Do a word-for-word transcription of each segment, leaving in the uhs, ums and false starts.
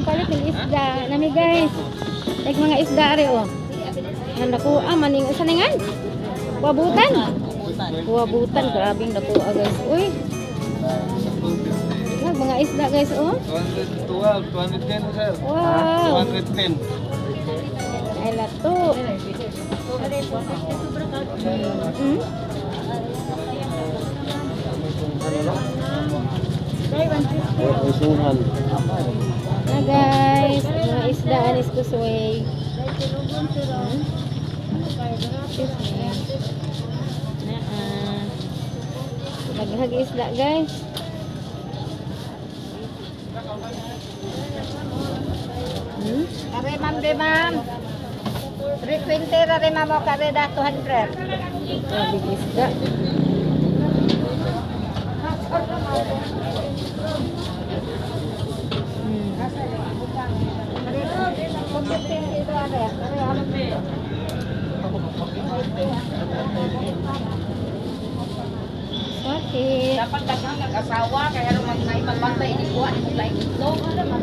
palit ng isda. Nami guys. Like mga isda ari oh. Ang nakuha maning usa ningan. Kuwabutan. Kuwabutan grabing nakuha guys. Uy. Nag mga isda guys oh. two twelve, two ten sir. Wow. two ten. Ay lato. Hmm. Usuhan. Na guys, mga isda anis ko suway. Na ah. Naghag isda guys. Hmm? Kare ma'am de ma'am. three twenty rare ma'am o kare da two hundred. Nabig isda. Sakit. Dapat dagang nag-asawa kaya naman may magbantay ini kuha ni mulai itlog.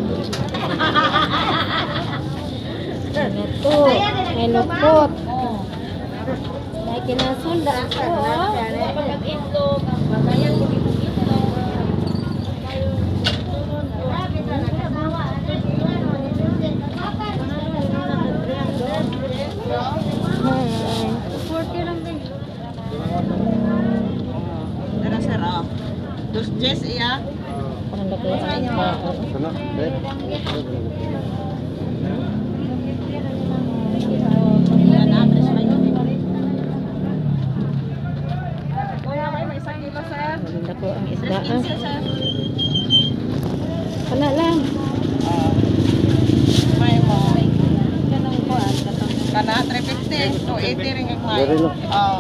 Nutot. May nutot. May kinasunda ko. Dapat itlog, magayan ko itlog. Tara sir, oh. Dos Jess iya. Parang laki ang isda. Sana, eh. Yan na, tres pa yun. Kuya, may may isang kilo sir. Maganda ko ang isda. tres quince sir. Kana lang. May mo. Kanang kuan, kana three fifty, two eighty ring ang may. Meron, no? Oh.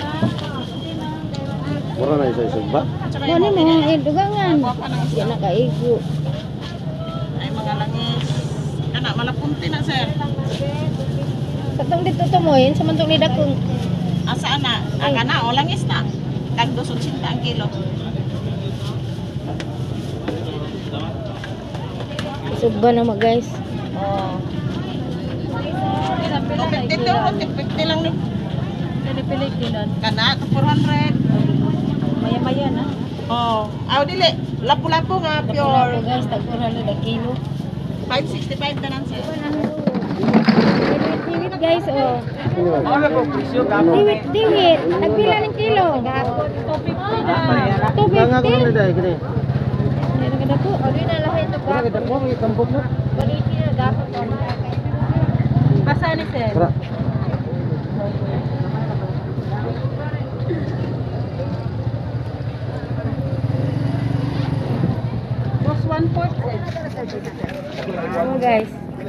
Mura na isa isugba. Ano mo ang idugangan? Yan na kaigo. Ay mga langis. Anak malapunti na sir. Katong dito tumoyin, samantong ni dakong. Asa ana? Aga na o langis na. Kag dos eighty ang kilo. Isugba na mo guys. Oh. two fifty to, two fifty lang ni. Pili-pili kinan. Kana to four hundred. Maya-maya na. Oh, aw dili. Lapu-lapu nga Pure pure. guys, tagpura na da kilo. five sixty-five tanan sir. Diwit guys oh. Diwit, diwit. Nagpila ng kilo. two fifty. Kanga ko na dai kini. Meron ka na po. Adi na lahi to Kanga kita mo may tambok na. Baliti na dapat ko. Asa ni sir? Tara. Boss one fourth. Ano guys?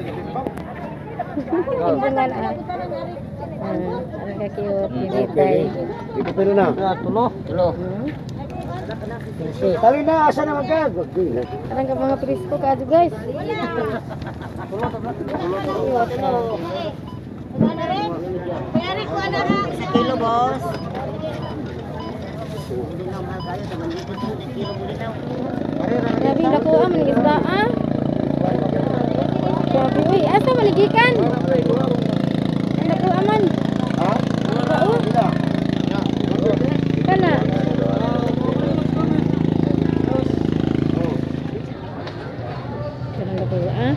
Tingnan na. Ah, ang ka-cute. Pinitay. Ito pero na. Tulo. Tulo. Tali na asa na magkag. Parang ka mga presko ka guys. Payari ko ana ha. Sa kilo boss. Grabe na ko ang isda ah. Grabe uy, asa maligikan? Ano ko aman? Ha? Oo. Kana. Kana ko ah.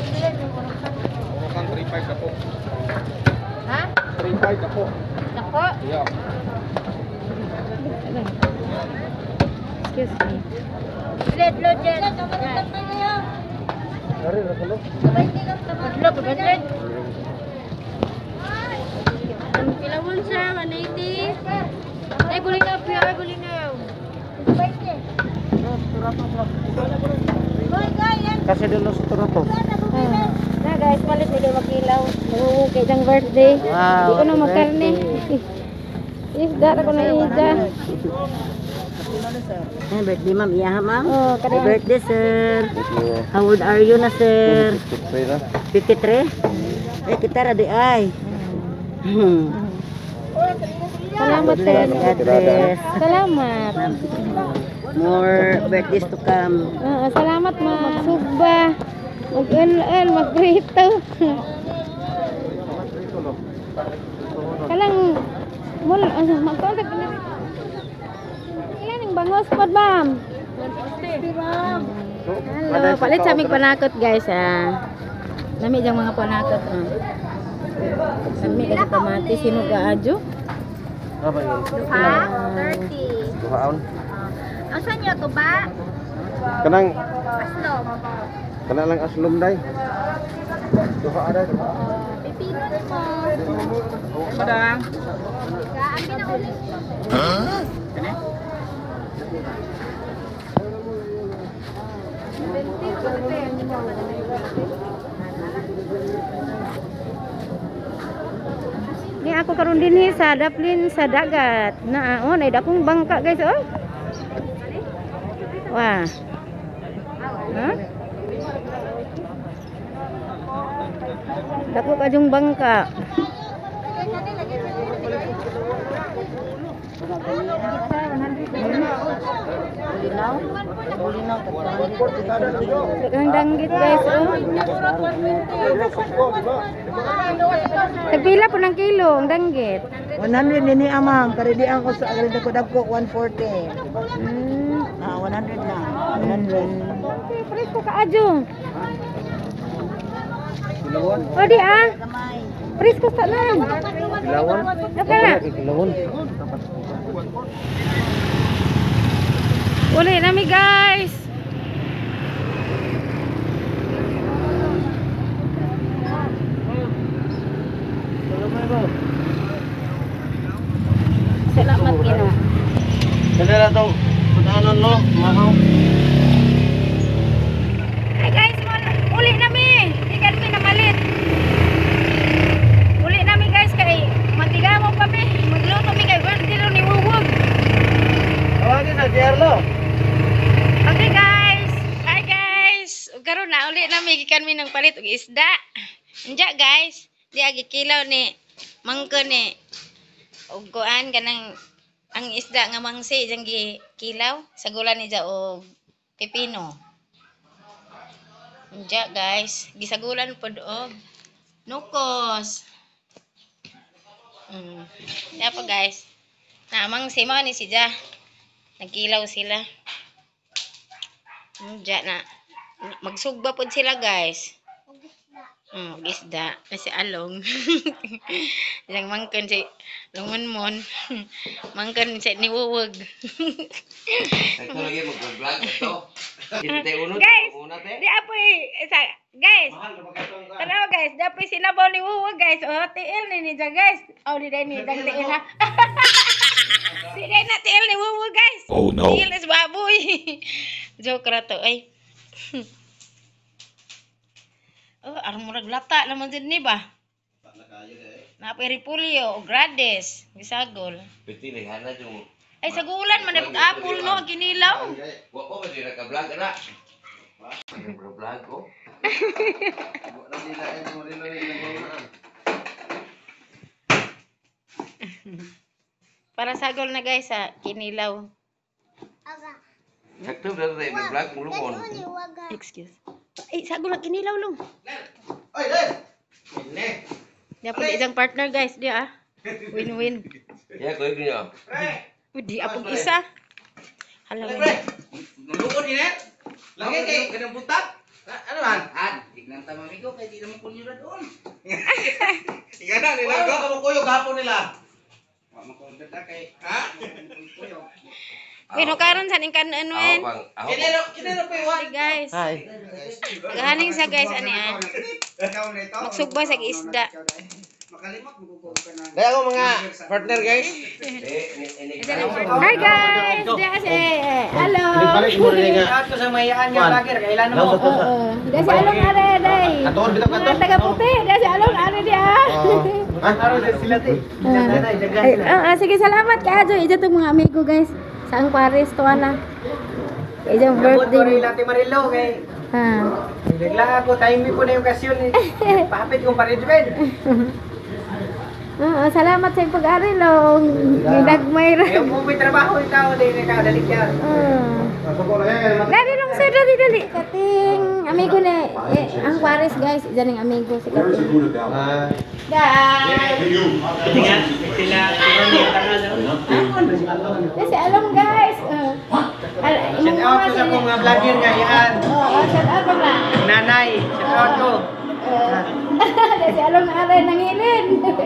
Kan three five ako. Ha? three five ako. Nako. Yeah. Ano? Excuse me. Red load yan. Dari ra tulo. Look, hundred. Kilawon siya, one eighty. Ay, guling na, pure guling na. Kasi dulu sa turato. Ah. Na guys, palit ni makilaw. Kay jang birthday. Wow, Di ko na happy makarne. Isda ra ko na ida. Ay, birthday ma'am. Iya ha ma'am? Oh, Happy kada. birthday sir. How old are you na sir? fifty-three? Eh, kita ra di ay. Salamat sir. God bless. Salamat. More birthdays to come. Ah, salamat ma. Sugba. Mag-el-el, mag-rito. Kalang, mul, ano, mag-contact na. Ilan yung bangos po, ma'am? Hello, palit sa aming panakot, guys, ah. Lami diyang mga panakot, ah. Lami kasi kamati, sino ka-adyo? Apa yun? Ha? thirty. Duhaon. Asa nyo to ba? Kanang, Aslom. kana lang aslom day. Duha ada. Pipino mo. Padang. Kaamin na ulit. Ni ako karon din hi sa daplin sa dagat. Na oh, nay dakong bangka, guys, oh. Wah. Ha? Dako kajong bangka. Bulinaw. Bulinaw. Dagang danggit, guys, oh. Tagpila po ng kilo ang danggit. one hundred nini amang. Karidian ko sa agad ko dagko one forty. Hmm. Ah, one hundred lang. one hundred. Okay, presko ka adyo. Kilawon. O di ah. Kamay. Presko ka na. Kilawon. Daka na. Kilawon. Uli nami, guys. Salamat Ginoo. Dali na tong putanon lo, mahaw. Ay guys, mo- uli nami. Ikan mi na malit. Uli nami, guys, kay magtigamo pa mi. Magluto mi kay birthday ro ni Wuwog. Tawagin na Jerlo. Okay guys. Hi guys. Ug karon na uli nami gikan mi ng palit og isda. Unja guys, di agi kilaw ni mangko ni og kuan kanang ang isda nga mangsi jang gi kilaw sa gulan ni ja og pipino. Unja guys, gisagulan pod og nukos. Mm. Ya pa guys. Na mangsi mo ni si ja. Nagkilaw sila. Unja na. Magsugba pod sila guys. Mm, isda na si Along. Yang mangkon si Lungonmon. Mangkon si Niwuwog. Ito lagi mag-vlog ito. Hindi uno, Guys, una te. di apoy sa guys. Tanaw guys, dapoy sinabaw ni Wuwog guys. Oh, tiil ni ni ja guys. Oh, di dai ni dang tiil ha. Di dai na tiil ni Wuwog guys. Oh no. Tiil is baboy. Joke ra to ay. Oh, aron murag lata naman din ni ba? Napay repolyo o grades, bisagol. Piti lighana yung... Ay sagulan man dapat apple no ginilaw. Wa ko ba di naka-vlog na? Naka-vlog ko. Para sagol na guys sa kinilaw. Sakto na rin nag-vlog mo lumon. Excuse. Ay sagol na kinilaw long. Oy, dai. Ini. Dapat isang partner guys dia ah. Win-win. Ya ko niyo. Di apog isa. Hala win. Nulukon ini. Lagi kay kanang butak. Ano man? Han, tignan ta mami ko kay di naman kunyo na doon. Tingnan na nila ko mo kuyo gahapon nila. Wa mo ko data kay ha? Pero karon sa ning kanon wen. Kinero, kinero pa iwan. Guys. Hi. Galing sa guys ani ah. Magsugba sa isda. Dai ako mga partner guys. Hi guys. Dia si hello. Balik mo rin nga. Ako sa mayaan nga lager kailan mo. Oo. Dia si along are day. Katuon bitaw kato. Taga puti. Dia si along are dia. Aro sila ti. Ay, ah, sige salamat kay Ajo. Ija tong mga amigo guys. Sa ang Paris to ana. Ija birthday. Lati Marilo kay Ha. bigla ako time po na yung okasyon eh. Pahapit kong paridwen. Oo, salamat sa pag-ari long. Ginagmay ra. Yung mo may trabaho ikaw din ka dalik yan. Oo. Dali lang sir, dali dali. Kating amigo ni eh, ang Paris guys, diyan ang amigo si Kating. Guys. Tingnan, sila sila ni tangan. Kasi alam guys. Uh, al Shout out ko sa akong mga vlogger nga yan. Oh, oh, shout out lang. Nanay, shout out ko. Uh, kasi alam na aray nangilin.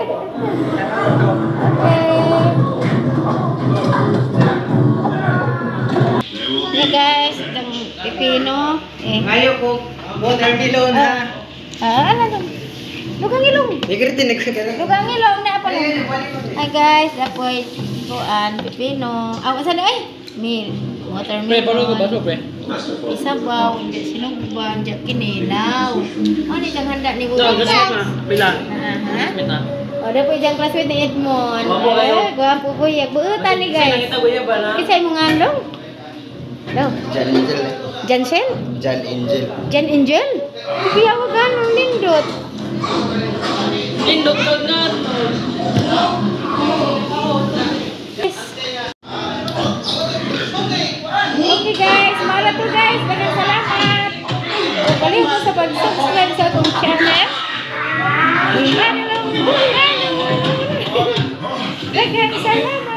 Okay. Ini guys, itong pipino. Eh. Ngayon ko, watermelon ha. Ah, ano lang? Lugang ilong. Nagritin nagkakaroon. Lugang ilong na apa lang. Hi guys, dapoy kuan pipino. Aw sa ay? Mil. Watermelon. Isabaw, sinugban, jak kinilaw. Ano jang handa ni Budak? Pila? Aha. O, dapoy jang classmate ni Edmond. Eh, gwapo buyak. Buutan ni guys. Kisay mo ngandong? Daw. Jan Angel. Jansen? Jan Angel. Jan Angel? Biya mo ganun lindot. Indok ko nga. Yes. Okay guys, mala to guys. Daghang salamat. Balik mo sa pag-subscribe sa atong channel. Ano lang, ano. Daghang salamat.